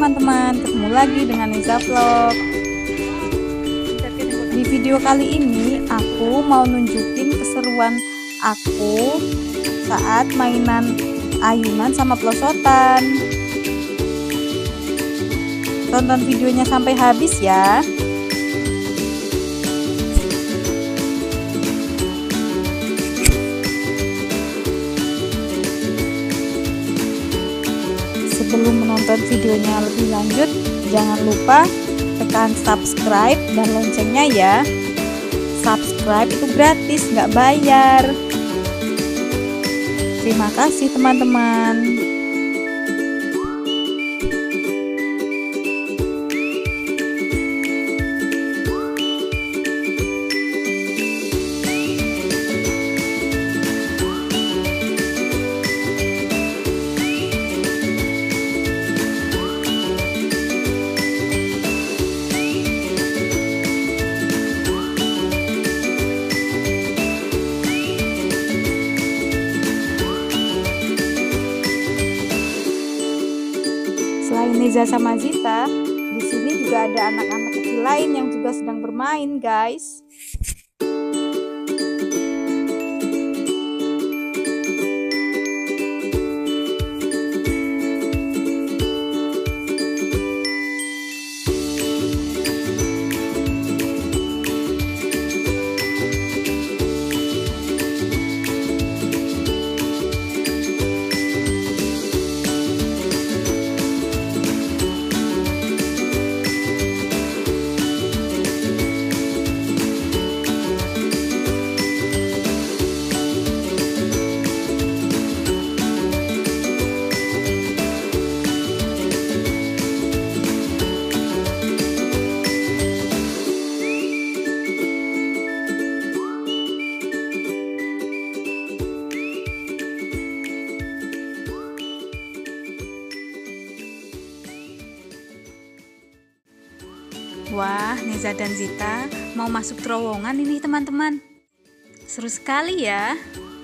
teman-teman, ketemu lagi dengan Neza Vlog. Di video kali ini aku mau nunjukin keseruan aku saat mainan ayunan sama pelosotan. Tonton videonya sampai habis ya. Sebelum menonton videonya lebih lanjut, jangan lupa tekan subscribe dan loncengnya ya. Subscribe itu gratis, nggak bayar. Terima kasih teman-teman. Selain Neza sama Zita, di sini juga ada anak-anak kecil lain yang juga sedang bermain, guys. Wah, Neza dan Zita mau masuk terowongan ini teman-teman. Seru sekali ya.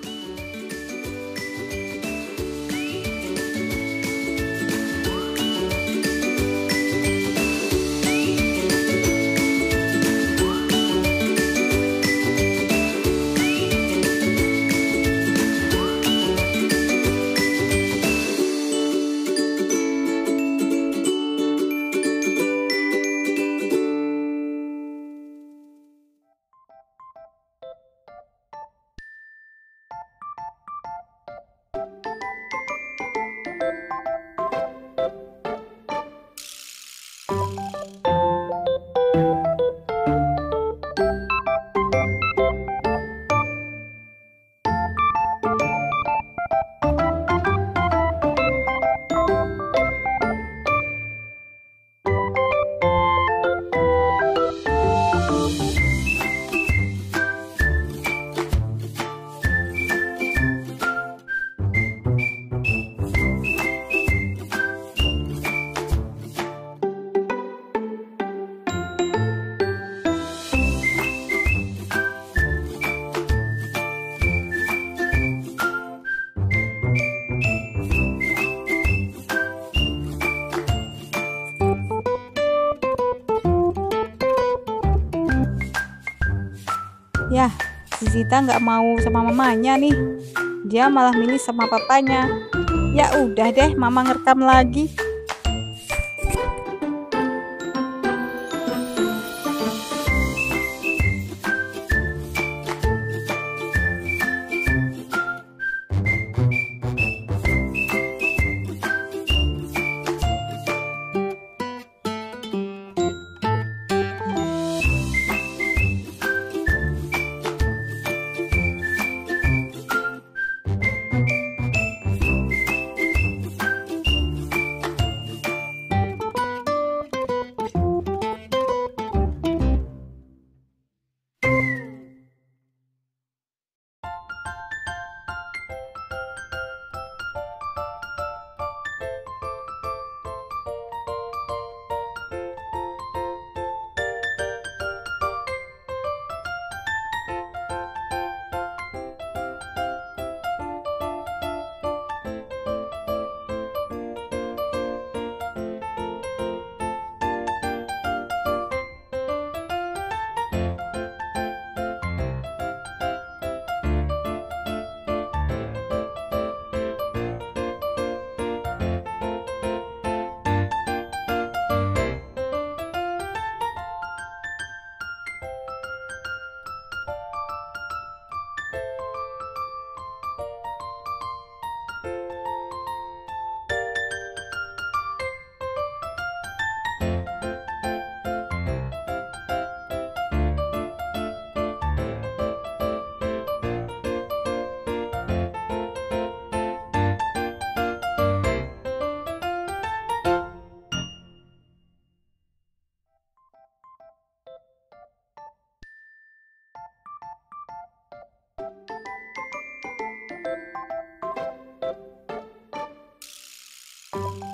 Yah, si Zita nggak mau sama mamanya nih. Dia malah milih sama papanya. Ya udah deh, mama ngerekam lagi.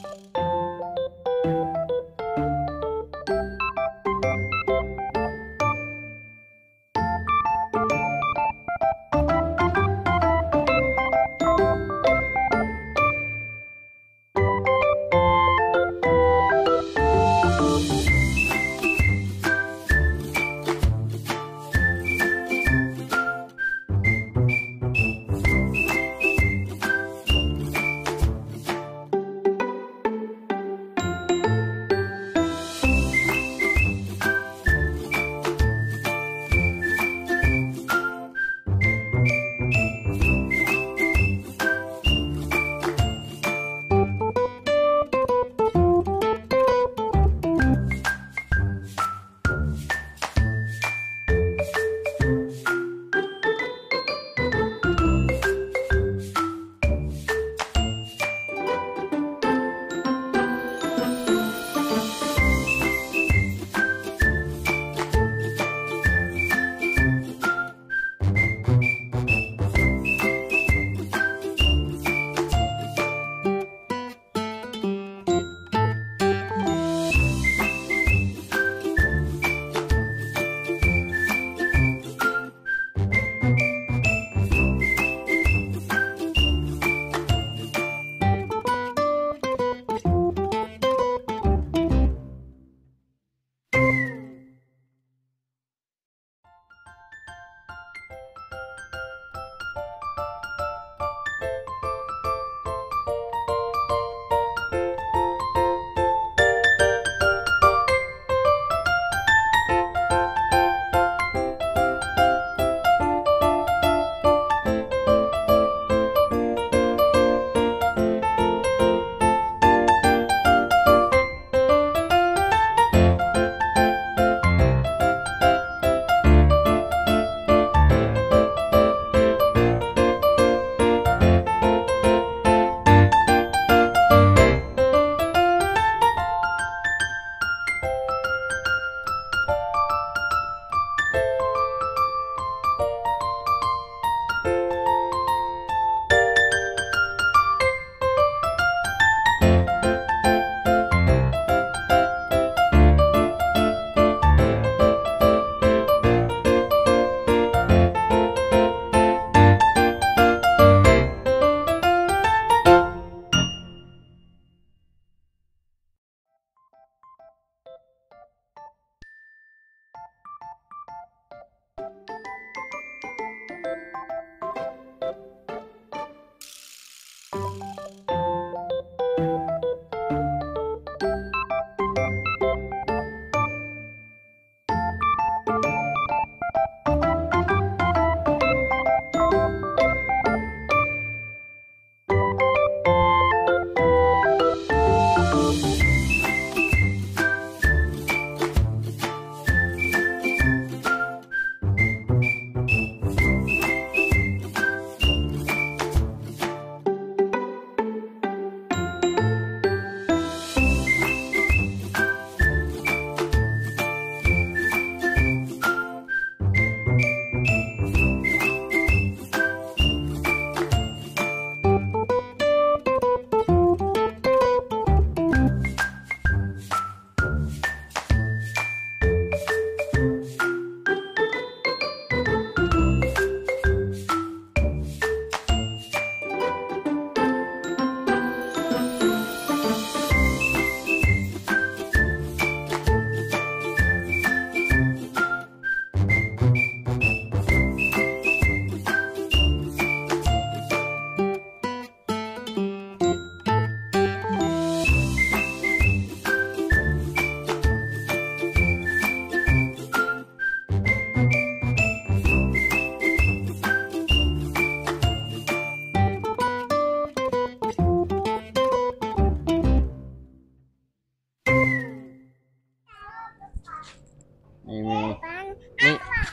Ini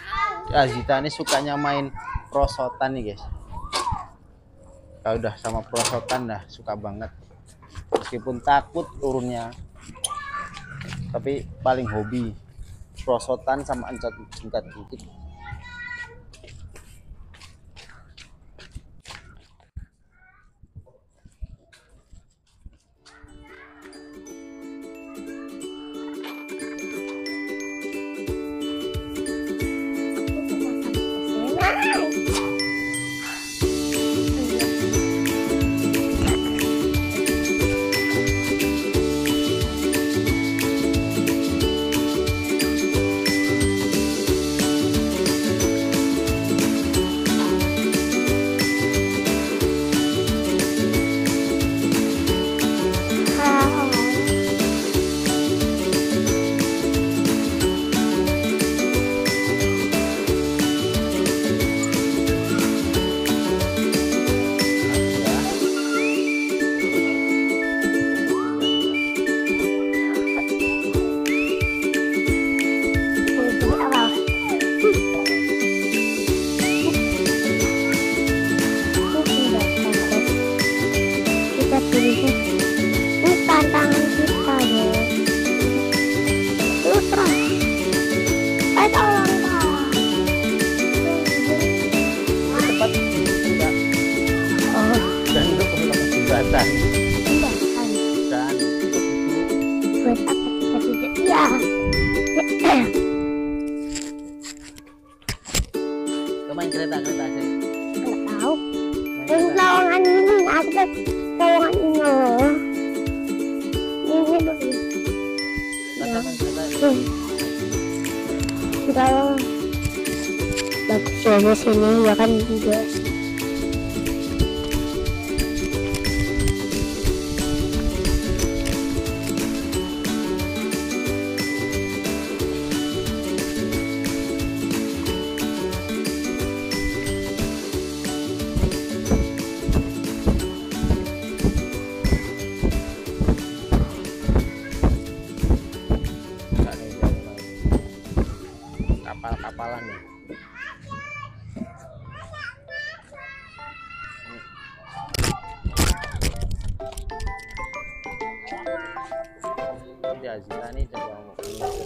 Azita ini sukanya main prosotan nih guys. Kalau udah sama prosotan dah suka banget. Meskipun takut turunnya, tapi paling hobi prosotan sama angkat bukit. Kalau bagus ya sini ya kan juga. Kapal-kapalan nih. Di Azita nih coba mau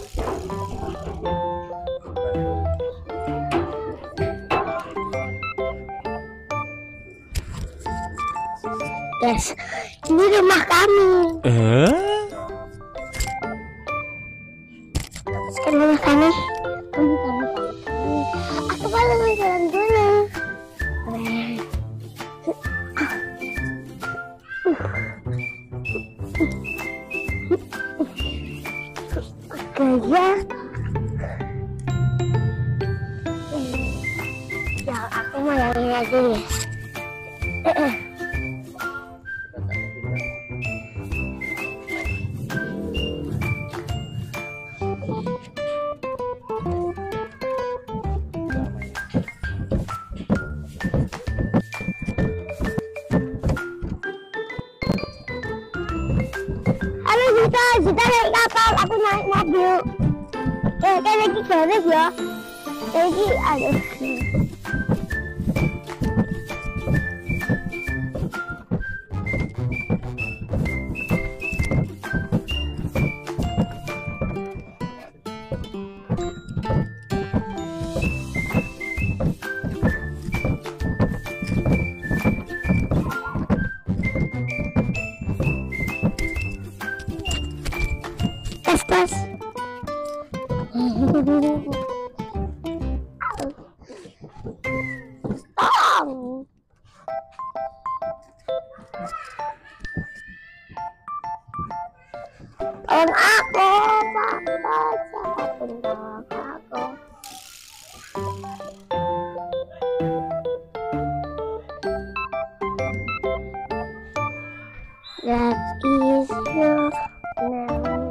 Guys, ini rumah kami. Sekarang rumah kami. Aku kalau mau jalan dulu. Oke ya. Ya aku mau yang ini aja nih. Halo Zita naik kapal, aku naik mobil. Kayak lagi garis ya. Lagi aduh. Tas. Tolong. Tolong aku, Papa. Siapapun tolong aku. That is your name.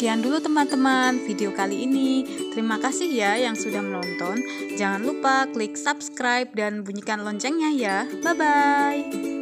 Sekian dulu teman-teman video kali ini. Terima kasih ya yang sudah menonton. Jangan lupa klik subscribe dan bunyikan loncengnya ya. Bye-bye.